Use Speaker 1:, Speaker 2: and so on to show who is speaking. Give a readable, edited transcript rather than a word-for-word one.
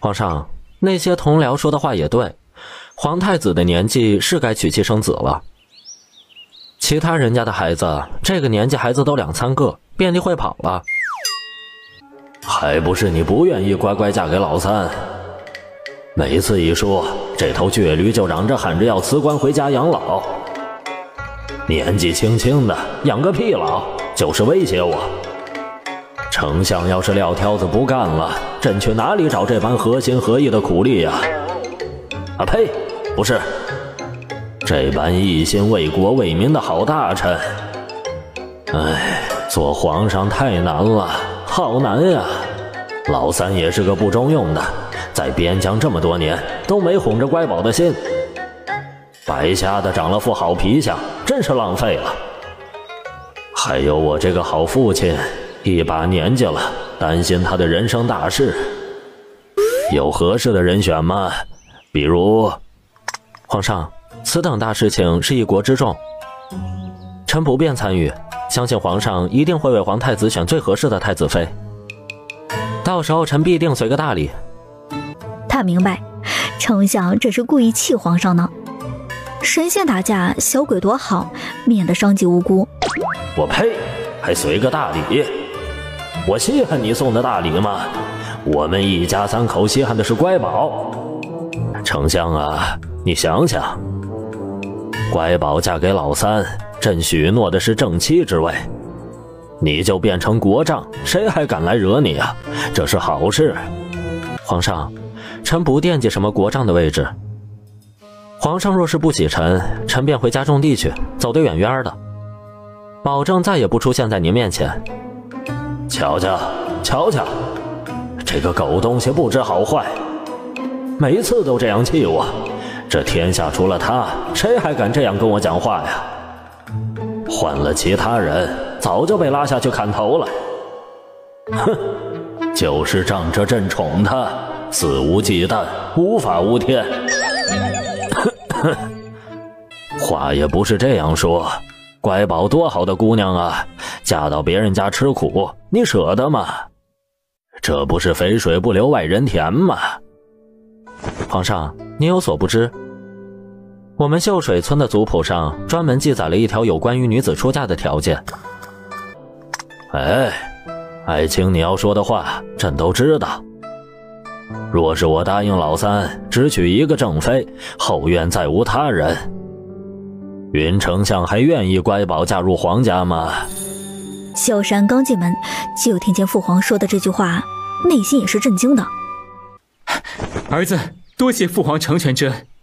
Speaker 1: 皇上，那些同僚说的话也对，皇太子的年纪是该娶妻生子了。其他人家的孩子，这个年纪孩子都2、3个，遍地会跑了。
Speaker 2: 还不是你不愿意乖乖嫁给老三？每次一说，这头倔驴就嚷着喊着要辞官回家养老。年纪轻轻的，养个屁老，就是威胁我。丞相要是撂挑子不干了，朕去哪里找这般合心合意的苦力呀？啊呸！不是，这般一心为国为民的好大臣。哎，做皇上太难了，好难呀！老三也是个不中用的，在边疆这么多年都没哄着乖宝的心，白瞎的长了副好皮相，真是浪费了。还有我这个好父亲，一把年纪了，担心他的人生大事，有合适的人选吗？比如……
Speaker 1: 皇上，此等大事情是一国之重，臣不便参与，相信皇上一定会为皇太子选最合适的太子妃。到时候臣必定随个大礼。
Speaker 3: 他明白，丞相这是故意气皇上呢。神仙打架，小鬼躲好，免得伤及无辜。
Speaker 2: 我呸！还随个大礼？我稀罕你送的大礼吗？我们一家3口稀罕的是乖宝。丞相啊，你想想，乖宝嫁给老三，朕许诺的是正妻之位，你就变成国丈，谁还敢来惹你啊？这是好事。
Speaker 1: 皇上，臣不惦记什么国丈的位置。皇上若是不喜臣，臣便回家种地去，走得远远的，保证再也不出现在您面前。
Speaker 2: 瞧瞧，瞧瞧，这个狗东西不知好坏，每次都这样气我。这天下除了他，谁还敢这样跟我讲话呀？换了其他人，早就被拉下去砍头了。哼，就是仗着朕宠他，肆无忌惮，无法无天。话也不是这样说，乖宝多好的姑娘啊，嫁到别人家吃苦，你舍得吗？这不是肥水不流外人田吗？
Speaker 1: 皇上，您有所不知，我们秀水村的族谱上专门记载了一条有关于女子出嫁的条件。
Speaker 2: 哎，爱卿你要说的话，朕都知道。若是我答应老三只娶一个正妃，后院再无他人，云丞相还愿意乖宝嫁入皇家吗？
Speaker 3: 萧山刚进门，就听见父皇说的这句话，内心也是震惊的。
Speaker 4: 儿子，多谢父皇成全之恩。